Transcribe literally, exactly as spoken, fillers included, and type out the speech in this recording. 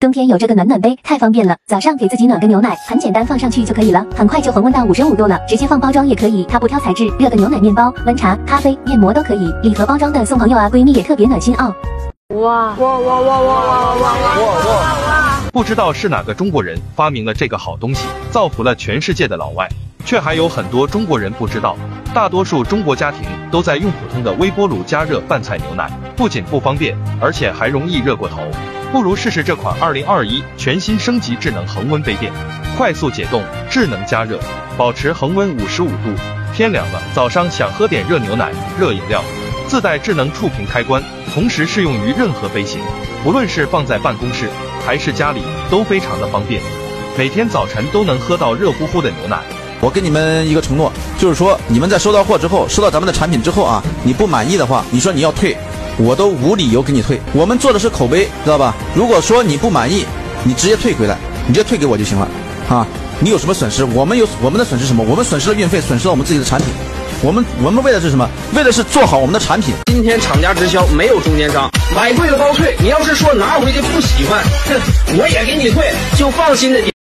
冬天有这个暖暖杯，太方便了。早上给自己暖个牛奶，很简单，放上去就可以了，很快就恒温到五十五度了。直接放包装也可以，它不挑材质，热个牛奶、面包、温茶、咖啡、面膜都可以。礼盒包装的送朋友啊，闺蜜也特别暖心哦。 哇哇哇哇哇哇哇哇！ 不知道是哪个中国人发明了这个好东西，造福了全世界的老外，却还有很多中国人不知道。大多数中国家庭都在用普通的微波炉加热饭菜牛奶，不仅不方便，而且还容易热过头。不如试试这款二零二一全新升级智能恒温杯垫，快速解冻，智能加热，保持恒温五十五度。天凉了，早上想喝点热牛奶、热饮料，自带智能触屏开关，同时适用于任何杯型，无论是放在办公室还是家里，都非常的方便。每天早晨都能喝到热乎乎的牛奶。 我给你们一个承诺，就是说你们在收到货之后，收到咱们的产品之后啊，你不满意的话，你说你要退，我都无理由给你退。我们做的是口碑，知道吧？如果说你不满意，你直接退回来，你直接退给我就行了啊。你有什么损失？我们有我们的损失什么？我们损失了运费，损失了我们自己的产品。我们我们为的是什么？为的是做好我们的产品。 今天厂家直销没有中间商，买贵了包退。你要是说拿回去不喜欢，哼，我也给你退，就放心的。